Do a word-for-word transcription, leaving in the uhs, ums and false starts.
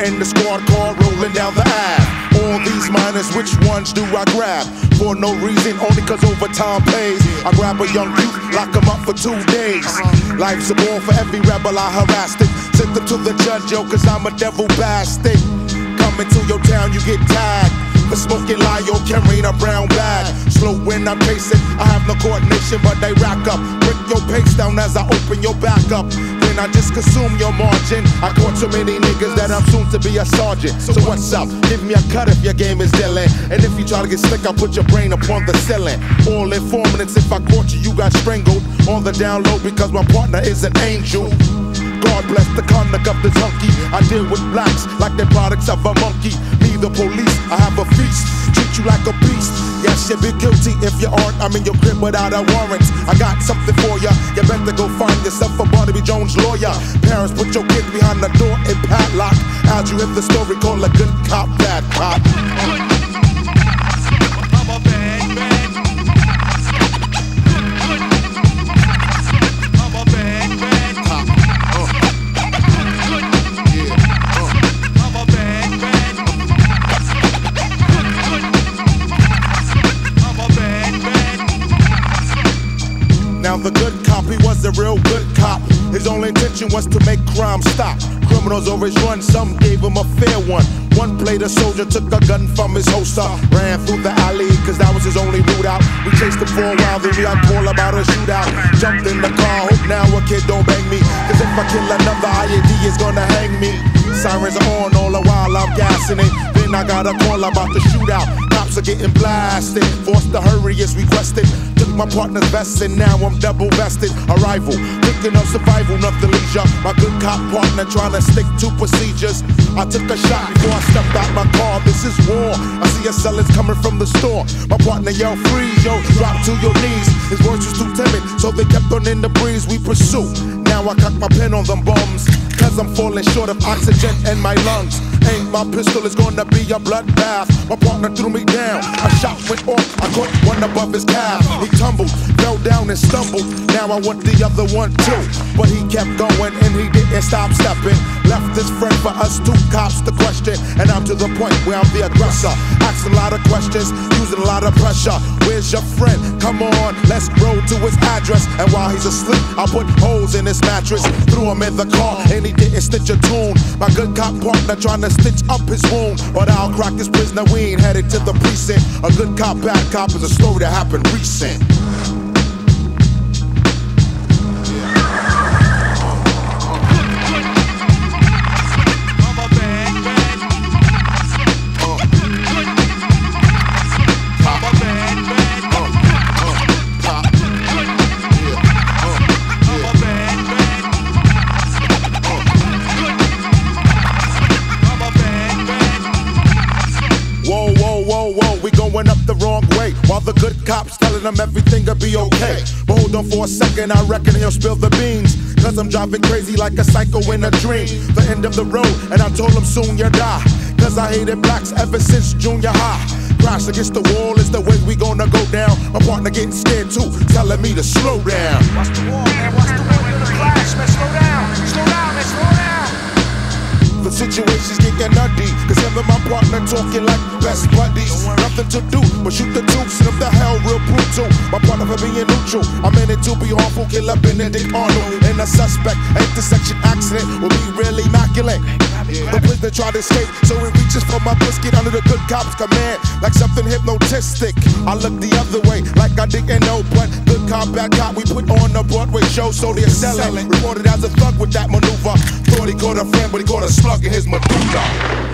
in the squad car rolling down the Ave. All these minors, which ones do I grab? For no reason, only cause overtime pays. I grab a young youth, lock him up for two days. Life's a ball for every rebel I harassed it. Sent them to the judge, yo, cause I'm a devil bastard. Coming to your town, you get tagged for smoking Lyo, carrying a brown bag. Slow when I'm chasing, I have no coordination, but they rack up. Break your pace down as I open your back up. Then I just consume your margin. I caught so many niggas that I'm soon to be a sergeant. So what's up? Give me a cut if your game is dealing. And if you try to get slick, I'll put your brain upon the ceiling. All informants, if I caught you, you got strangled. On the down low because my partner is an angel. God bless the conduct of this hunky. I deal with blacks like they're products of a monkey. Me the police, I have a feast. Treat you like a beast. Yes, you be guilty if you aren't. I'm in your crib without a warrant. I got something for ya. You better go find yourself a Barnaby Jones lawyer. Parents, put your kids behind the door and padlock. How'd you hear the story called a good cop, bad cop? Now the good cop, he was a real good cop. His only intention was to make crime stop. Criminals always run, some gave him a fair one. One played a soldier, took a gun from his holster. Ran through the alley, cause that was his only route out. We chased him for a while, then we got call about a shootout. Jumped in the car, hope now a kid don't bang me. Cause if I kill another I E D, it's gonna hang me. Sirens are on all the while I'm gassing it. Then I got a call about the shootout. Cops are getting blasted, forced to hurry is requested. Took my partner's vest and now I'm double vested. Arrival, thinking of survival, nothing leisure. My good cop partner trying to stick to procedures. I took a shot before I stepped out my car. This is war. I see a sellers coming from the store. My partner yelled freeze, yo, drop to your knees. His words was too timid, so they kept on in the breeze. We pursue. Now I cock my pen on them bums, cause I'm falling short of oxygen in my lungs. Ain't my pistol is gonna be a bloodbath. My partner threw me down. A shot went off. I caught one above his calf. He tumbled, fell down and stumbled. Now I want the other one too. But he kept going and he didn't stop stepping. Left his friend for us two cops to question. And I'm to the point where I'm the aggressor. Asking a lot of questions, using a lot of pressure. Where's your friend? Come on, let's roll to his address. And while he's asleep, I put holes in his mattress. Threw him in the car and he didn't stitch a tune. My good cop partner trying to stitch up his wound, but I'll crack his prisoner. We ain't headed to the precinct. A good cop, bad cop is a story that happened recent. Whoa, whoa, we going up the wrong way. While the good cops telling them everything'll be okay. But hold on for a second, I reckon he'll spill the beans. Cause I'm driving crazy like a psycho in a dream. The end of the road, and I told him soon you'll die. Cause I hated blacks ever since junior high. Crash against the wall is the way we gonna go down. My partner getting scared too, telling me to slow down. Watch the wall, man, watch the wall, you're gonna crash, man, slow down. Slow down, man, slow down. The situation's getting nutty, cause him and my partner talking like best buddies. Nothing to do but shoot the deuce, and if the hell real brutal. My partner for being neutral, I'm in it to be harmful. Killer Benedict Arnold, and a suspect intersection accident will be really immaculate. The prisoner tried to escape, so he reaches for my biscuit under the good cop's command, like something hypnotistic. I look the other way, like I didn't know, but good cop, bad cop, we put on a Broadway show, so they're selling. Reported as a thug with that maneuver. Thought he caught a friend, but he caught a slug in his medulla.